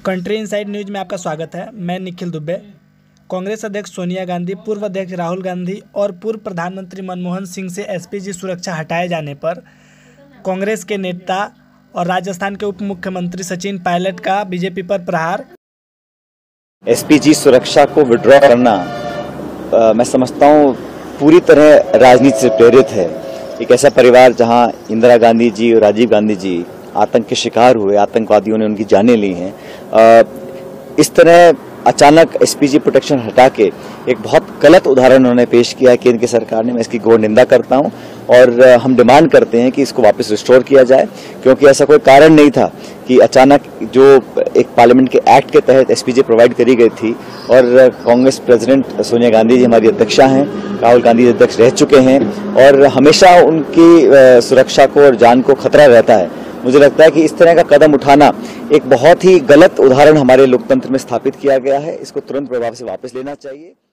Country inside news में आपका स्वागत है। मैं निखिल दुबे। कांग्रेस अध्यक्ष सोनिया गांधी, पूर्व अध्यक्ष राहुल गांधी और पूर्व प्रधानमंत्री मनमोहन सिंह से एसपीजी सुरक्षा हटाए जाने पर कांग्रेस के नेता और राजस्थान के उप मुख्यमंत्री सचिन पायलट का बीजेपी पर प्रहार। एसपीजी सुरक्षा को विड्रॉ करना मैं समझता हूँ पूरी तरह राजनीति से प्रेरित है। एक ऐसा परिवार जहां इंदिरा गांधी जी और राजीव गांधी जी आतंक के शिकार हुए, आतंकवादियों ने उनकी जानें ली हैं, इस तरह अचानक एसपीजी प्रोटेक्शन हटा के एक बहुत गलत उदाहरण उन्होंने पेश किया है केंद्र की सरकार ने। मैं इसकी घोर निंदा करता हूं और हम डिमांड करते हैं कि इसको वापस रिस्टोर किया जाए, क्योंकि ऐसा कोई कारण नहीं था कि अचानक जो एक पार्लियामेंट के एक्ट के तहत एसपीजी प्रोवाइड करी गई थी। और कांग्रेस प्रेसिडेंट सोनिया गांधी जी हमारी अध्यक्षा हैं, राहुल गांधी जी अध्यक्ष रह चुके हैं और हमेशा उनकी सुरक्षा को और जान को खतरा रहता है। मुझे लगता है कि इस तरह का कदम उठाना एक बहुत ही गलत उदाहरण हमारे लोकतंत्र में स्थापित किया गया है। इसको तुरंत प्रभाव से वापस लेना चाहिए।